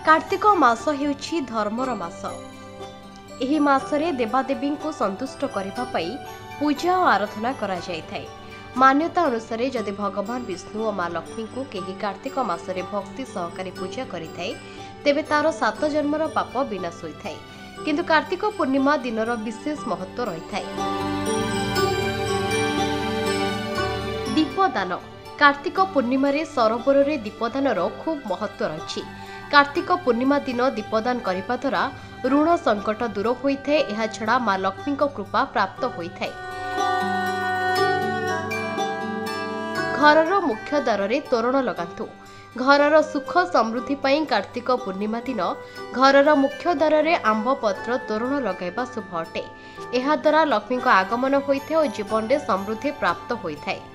कार्तिक मास हेउछि धर्मर मास। एही मासरे देवादेवी को संतुष्ट करने पाई पूजा और आराधना करा जायथाय। मान्यता अनुसार जदि भगवान विष्णु और माँ लक्ष्मी को केही कार्तिक मासरे भक्ति सहकारी पूजा करिथाय तेबे तार 7 जन्मर पाप विनाश होइथाय। किंतु कार्तिक पूर्णिमा दिनर विशेष महत्व रहिथाय। दीपदान। कार्तिक पूर्णिमा सरोवर रे दीपदानर खूब महत्व रही। कार्तिक पूर्णिमा दिन दीपदान करने द्वारा ऋण संकट दूर होता है। यह छड़ा माँ लक्ष्मी कृपा प्राप्त होता है। घरर मुख्य द्वार रे तोरण लगातु। घरर सुख समृद्धि पाई कार्तिक पूर्णिमा दिन घरर मुख्य द्वार रे आंब पत्र तोरण लगाइबा शुभ अटे। यह द्वारा लक्ष्मी आगमन होता है और जीवन में समृद्धि प्राप्त होता है।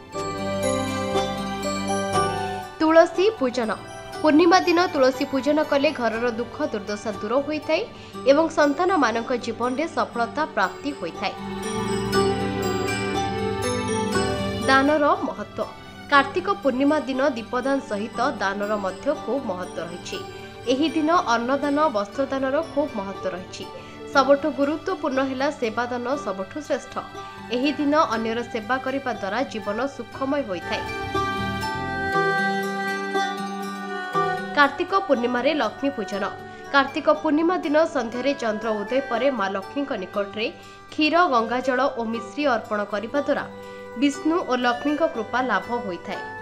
तुलसी पूजन। पूर्णिमा दिन तुलसी पूजन कले घरर दुख दुर्दशा दूर होता है एवं संतान मानक जीवन में सफलता प्राप्ति होता है। दानर महत्व। कार्तिक पूर्णिमा दिन दीपदान सहित दानर मध्य खूब महत्व रही। एही दिन अन्नदान वस्त्रदानर खूब महत्व रही। सबठु गुरुत्वपूर्ण है सेवादान सबठु श्रेष्ठ। एही दिन अन्यर सेवा करने द्वारा जीवन सुखमय होता है। कार्तिक पूर्णिमा रे लक्ष्मी पूजन। कार्तिक पूर्णिमा दिन संध्यारे चंद्र उदय पर माँ लक्ष्मी निकट में क्षीर गंगाजल और मिश्री अर्पण करने द्वारा विष्णु और लक्ष्मी कृपा लाभ होता है।